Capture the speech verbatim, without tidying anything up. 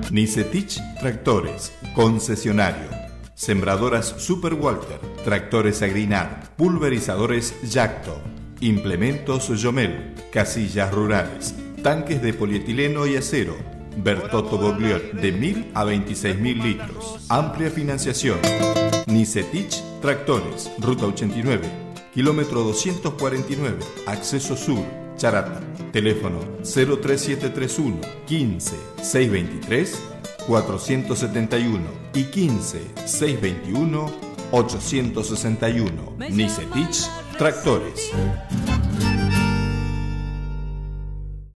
Nicetich Tractores, concesionario. Sembradoras Super Walter, tractores Agrinar, pulverizadores Yacto, implementos Yomel, casillas rurales, tanques de polietileno y acero, Bertotto Bogliol de mil a veintiséis mil litros, amplia financiación. Nicetich Tractores, Ruta ochenta y nueve, kilómetro doscientos cuarenta y nueve, acceso sur, Charata. Teléfono cero tres siete tres uno, quince, seiscientos veintitrés, cuatrocientos setenta y uno y quince, seiscientos veintiuno, ochocientos sesenta y uno. Nicetich Tractores.